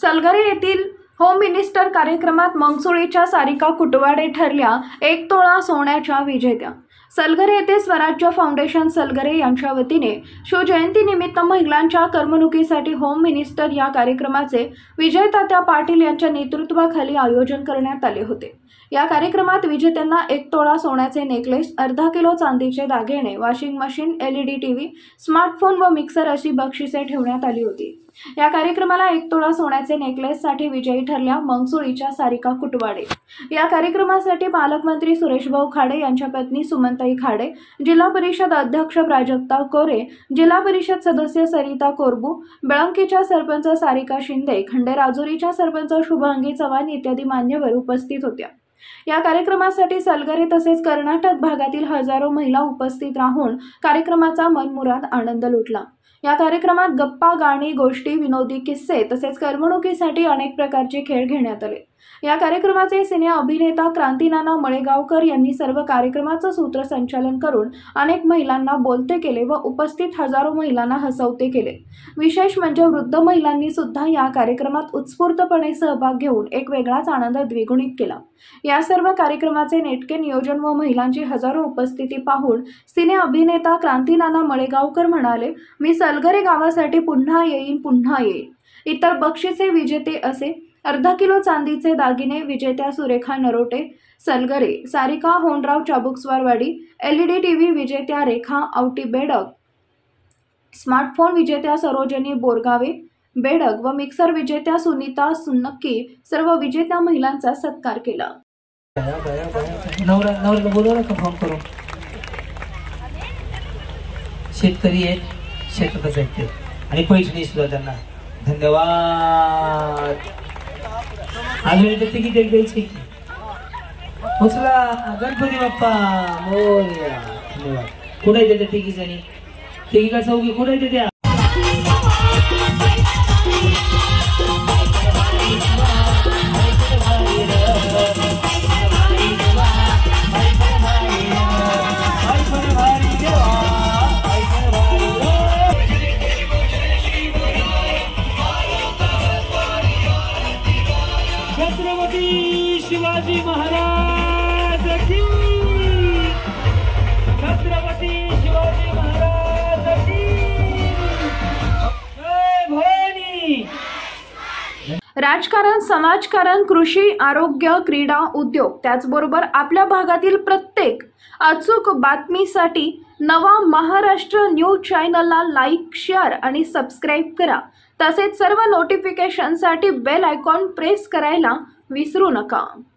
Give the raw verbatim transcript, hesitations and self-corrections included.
सलगरे येथील home minister कार्यक्रमात मंगसुळीच्या सारिका कुटवाडे ठरल्या एक तोळा सोन्याच्या विजेत्या। सलगरे येथे स्वराज्य फाउंडेशन सलगरे यांच्या वतीने शिवजयंतीनिमित्त महिलांच्या करमणुकीसाठी होम मिनिस्टर या कार्यक्रमाचे विजय तात्या पाटील यांच्या नेतृत्वाखाली आयोजन करण्यात आले होते। या कार्यक्रमात विजेत्यांना एक तोळा सोन्याचे नेकलेस, अर्धा किलो चांदीचे दागिने, washing machine, LED TV, smartphone व मिक्सर अशी बक्षिसे ठेवण्यात आली होती। या कार्यक्रमाला एक तोळा सोन्याचे नेकलेस साठी विजयी ठरल्या मंगसुळीच्या सारिका कुटवाडे। या कार्यक्रमासाठी पालकमंत्री सुरेशभाऊ खाडे यांच्या पत्नी सुमनताई खाडे, जिल्हा परिषद अध्यक्ष प्राजक्ता कोरे, जिल्हा परिषद सदस्य सरिता कोरबू, बेळंकीच्या सरपंच सारिका शिंदे, खंडेराजुरीच्या सरपंच शुभांगी चव्हाण इत्यादी मान्यवर उपस्थित होत्या। या कार्यक्रमासाठी सलगरे तसेच कर्नाटक भागातील हजारो महिला उपस्थित राहून कार्यक्रमाचा मनमुराद आनंद लुटला। या कार्यक्रमात गप्पा, गाणी, गोष्टी, विनोदी किस्से तसेच करमणुकीसाठी अनेक प्रकारचे खेळ घेण्यात आले। या कार्यक्रमाचे सिने अभिनेता क्रांतीनाना मळेगावकर यांनी सर्व कार्यक्रमाचं सूत्रसंचालन करून अनेक महिलांना बोलते केले व उपस्थित हजारो महिलांना हसवते केले। विशेष म्हणजे वृद्ध महिलांनी सुद्धा या कार्यक्रमात उत्स्फूर्तपणे सहभाग घेऊन एक वेगळाच आनंद द्विगुणित केला। या सर्व कार्यक्रमाचे नेटके नियोजन व महिलांची हजारो उपस्थिती पाहून सिने अभिनेता क्रांतीनाना मळेगावकर म्हणाले, मी सलगरे गावासाठी पुन्हा येईन पुन्हा येईन। इतर बक्षिसे विजेते असे अर्धा किलो चांदीचे दागिने विजेत्या सुरेखा नरोटे सलगरे, सारिका होनराव चाबुकस्वारवाडी, एलईडी टीव्ही विजेत्या रेखा आवटी बेडग, स्मार्टफोन विजेत्या सरोजनी बोरगावे बेडग व मिक्सर विजेत्या सुनीता सुन्नक्की सर्व विजेत्या महिलांचा सत्कार केला। नवरा नवऱ्याला बोलवलं का फोन करून? शेतकरी आहेत, शेतातच आहेत ते, आणि पैठणी सुद्धा त्यांना धन्यवाद। अजून येते तिकीट एक द्यायची की उचला गणपती बाप्पा मोरया। धन्यवाद। कुठे येते त्या तिकीट आणि तिकीटा चौकी कुठे येते त्या? छत्रपती शिवाजी महाराज की, छत्रपती शिवाजी महाराज की जय भवानी। राजकारण, समाजकारण, कृषी, आरोग्य, क्रीडा, उद्योग त्याचबरोबर आपल्या भागातील प्रत्येक अचूक बातमीसाठी नवा महाराष्ट्र न्यूज चॅनलला लाईक, शेअर आणि सबस्क्राईब करा। तसेच सर्व नोटिफिकेशनसाठी बेल आयकॉन प्रेस करायला विसरू नका।